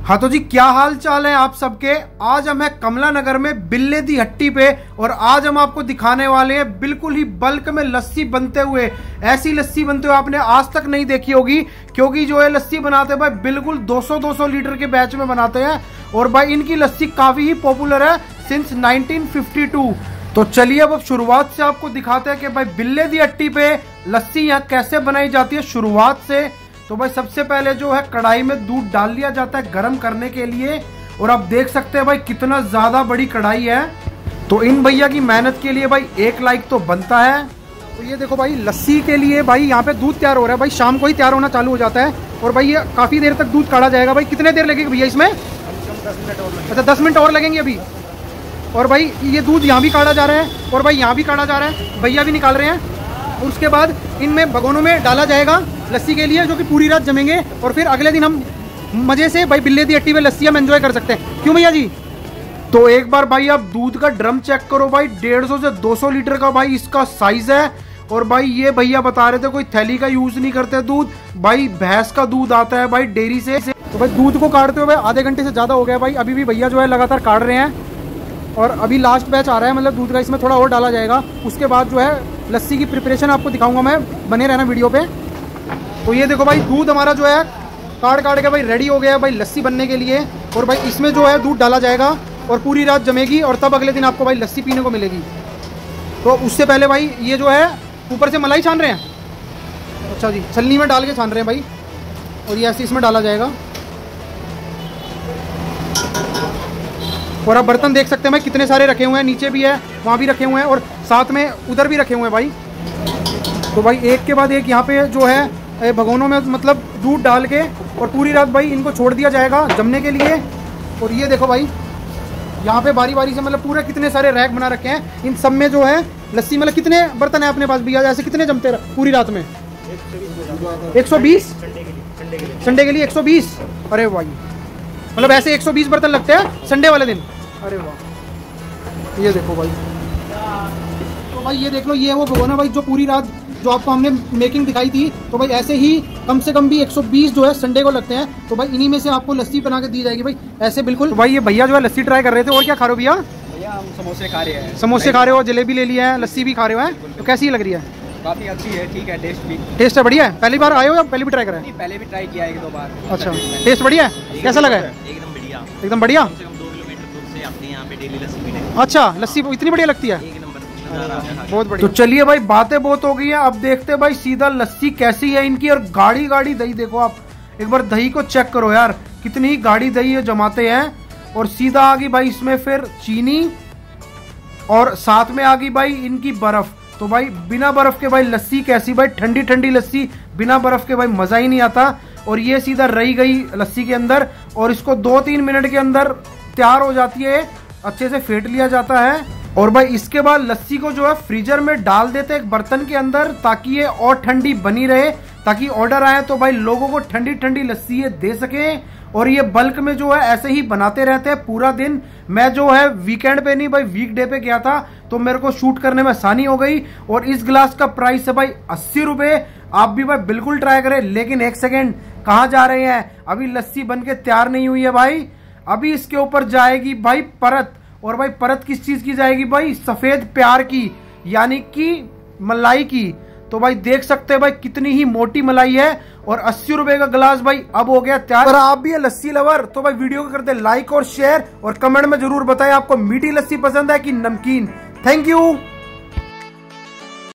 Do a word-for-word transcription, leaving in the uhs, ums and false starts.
हाँ तो जी क्या हाल चाल है आप सबके। आज हम है कमला नगर में बिल्ले दी हट्टी पे और आज हम आपको दिखाने वाले हैं बिल्कुल ही बल्क में लस्सी बनते हुए। ऐसी लस्सी बनते हुए आपने आज तक नहीं देखी होगी, क्योंकि जो है लस्सी बनाते हैं भाई बिल्कुल दो सौ दो सौ लीटर के बैच में बनाते हैं और भाई इनकी लस्सी काफी ही पॉपुलर है सिंस नाइनटीन फिफ्टी टू। तो चलिए अब शुरुआत से आपको दिखाते हैं कि भाई बिल्ले दी हट्टी पे लस्सी यहाँ कैसे बनाई जाती है शुरुआत से। तो भाई सबसे पहले जो है कढ़ाई में दूध डाल लिया जाता है गर्म करने के लिए और आप देख सकते हैं भाई कितना ज्यादा बड़ी कढ़ाई है। तो इन भैया की मेहनत के लिए भाई एक लाइक तो बनता है। तो ये देखो भाई लस्सी के लिए भाई यहाँ पे दूध तैयार हो रहा है। भाई शाम को ही तैयार होना चालू हो जाता है और भाई ये काफी देर तक दूध काढ़ा जाएगा। भाई कितने देर लगेगी भैया इसमें? अच्छा दस मिनट और लगेंगे अभी। और भाई ये दूध यहाँ भी काढ़ा जा रहा है और भाई यहाँ भी काढ़ा जा रहा है, भैया भी निकाल रहे हैं। और उसके बाद इनमें भगोनों में डाला जाएगा लस्सी के लिए, जो कि पूरी रात जमेंगे और फिर अगले दिन हम मजे से भाई बिल्ले दी हट्टी में लस्सी हम एंजॉय कर सकते हैं। क्यों भैया जी? तो एक बार भाई आप दूध का ड्रम चेक करो भाई, डेढ़ सौ से दो सौ लीटर का भाई इसका साइज है। और भाई ये भैया बता रहे थे कोई थैली का यूज नहीं करते दूध, भाई भैंस का दूध आता है भाई डेयरी से। तो भाई दूध को काटते हुए आधे घंटे से ज्यादा हो गया भाई, अभी भी भैया जो है लगातार काट रहे हैं और अभी लास्ट बैच आ रहा है, मतलब दूध का इसमें थोड़ा और डाला जाएगा। उसके बाद जो है लस्सी की प्रिपरेशन आपको दिखाऊंगा मैं, बने रहना वीडियो पे। तो ये देखो भाई दूध हमारा जो है काट काट के भाई रेडी हो गया है भाई लस्सी बनने के लिए। और भाई इसमें जो है दूध डाला जाएगा और पूरी रात जमेगी और तब अगले दिन आपको भाई लस्सी पीने को मिलेगी। तो उससे पहले भाई ये जो है ऊपर से मलाई छान रहे हैं। अच्छा जी, छलनी में डाल के छान रहे हैं भाई और ये ऐसे इसमें डाला जाएगा। और आप बर्तन देख सकते हैं भाई कितने सारे रखे हुए हैं, नीचे भी है वहाँ भी रखे हुए हैं और साथ में उधर भी रखे हुए हैं भाई। तो भाई एक के बाद एक यहाँ पे जो है भगोनों में मतलब दूध डाल के और पूरी रात भाई इनको छोड़ दिया जाएगा जमने के लिए। और ये देखो भाई यहाँ पे बारी बारी से मतलब पूरे कितने सारे रैक बना रखे हैं, इन सब में जो है लस्सी। मतलब कितने बर्तन है अपने पास भैया, ऐसे कितने जमते पूरी रात में? एक सौ बीस संडे के लिए एक सौ बीस। अरे भाई मतलब ऐसे एक सौ बीस बर्तन लगते हैं संडे वाले दिन। अरे वाह, ये देखो भाई। तो भाई ये देख लो, ये वो भगोना भाई जो पूरी रात जो आपको हमने मेकिंग दिखाई थी। तो भाई ऐसे ही कम से कम भी एक सौ बीस जो है संडे को लगते हैं। तो भाई इन्हीं में से आपको लस्सी बना के दी जाएगी भाई ऐसे बिल्कुल। तो भाई ये भैया जो है लस्सी ट्राई कर रहे थे। और क्या खा रहे हो भैया? भैया हम समोसे खा रहे हैं। समोसे खा रहे हो, जलेबी ले लिया है, लस्सी भी खा रहे हो हैं। तो कैसी लग रही है? काफी अच्छी है, ठीक है, टेस्ट भी टेस्ट है बढ़िया है। पहली बार आए हो या पहले भी ट्राई करा है? पहले भी ट्राई किया है एक दो बार। अच्छा, टेस्ट बढ़िया है, कैसा लगा है? एकदम बढ़िया, एकदम बढ़िया। दो किलोमीटर दूर से आते हैं यहाँ पे डेली लस्सी पीने। अच्छा, लस्सी इतनी बढ़िया लगती है, एक नंबर, बहुत बढ़िया। तो चलिए भाई बातें बहुत हो गई है, अब देखते हैं भाई सीधा लस्सी कैसी है इनकी। और गाढ़ी गाढ़ी दही देखो आप, एक बार दही को चेक करो यार, कितनी ही गाढ़ी दही जमाते हैं। और सीधा आ गई भाई इसमें फिर चीनी और साथ में आ गई भाई इनकी बर्फ। तो भाई बिना बर्फ के भाई लस्सी कैसी भाई, ठंडी ठंडी लस्सी बिना बर्फ के भाई मजा ही नहीं आता। और ये सीधा रही गई लस्सी के अंदर और इसको दो तीन मिनट के अंदर तैयार हो जाती है, अच्छे से फेंट लिया जाता है। और भाई इसके बाद लस्सी को जो है फ्रीजर में डाल देते हैं एक बर्तन के अंदर, ताकि ये और ठंडी बनी रहे, ताकि ऑर्डर आए तो भाई लोगों को ठंडी ठंडी लस्सी ये दे सके। और ये बल्क में जो है ऐसे ही बनाते रहते हैं पूरा दिन। मैं जो है वीकेंड पे नहीं भाई वीकडे पे गया था, तो मेरे को शूट करने में आसानी हो गई। और इस गिलास का प्राइस है भाई अस्सी रुपए। आप भी भाई बिल्कुल ट्राई करें। लेकिन एक सेकेंड, कहाँ जा रहे हैं? अभी लस्सी बन के तैयार नहीं हुई है भाई, अभी इसके ऊपर जाएगी भाई परत। और भाई परत किस चीज की जाएगी भाई? सफेद प्यार की, यानी कि मलाई की। तो भाई देख सकते हैं भाई कितनी ही मोटी मलाई है और अस्सी रुपए का गिलास भाई अब हो गया तैयार। अगर आप भी है लस्सी लवर तो भाई वीडियो को कर दे लाइक और शेयर और कमेंट में जरूर बताएं आपको मीठी लस्सी पसंद है कि नमकीन। Thank you.